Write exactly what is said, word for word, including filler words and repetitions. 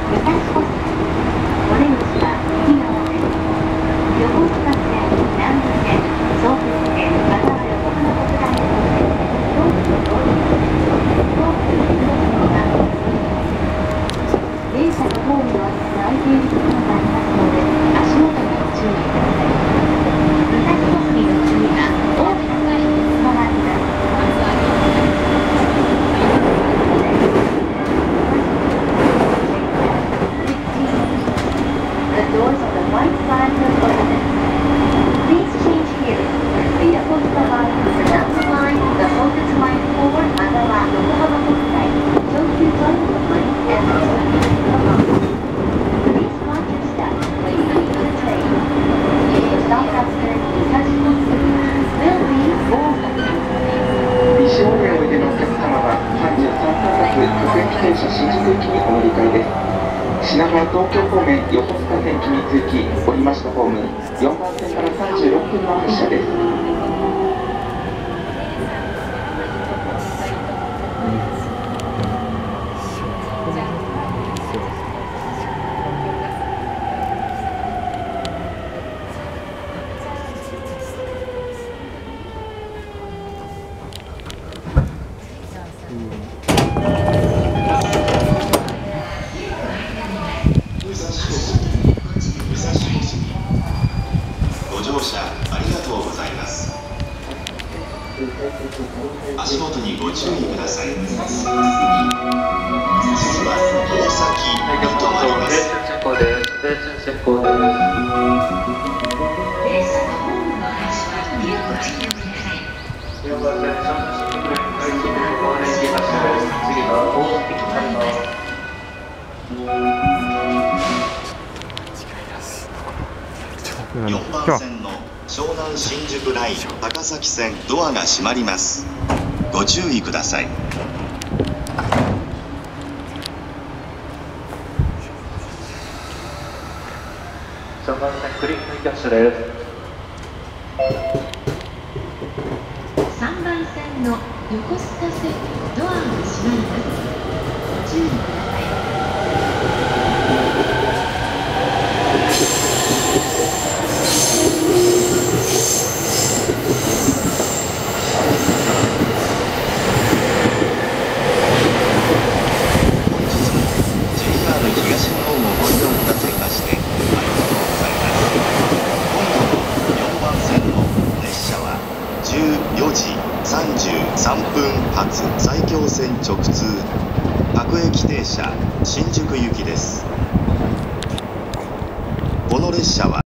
品川東京方面横須賀線君津行き降りましたホームよんばん線からさんじゅうろっぷんの発車です。 ご乗車ありがとうございます。足元にご注意ください。次は大崎に停まります。よんばん線の湘南新宿ライン高崎線ドアが閉まります。ご注意ください。 さんばん線クリックキャッシュです。 さんばん線の横須賀線ドアが閉まります。ご注意ください。 よじさんじゅうさんぷん発埼京線直通各駅停車新宿行きです。この列車は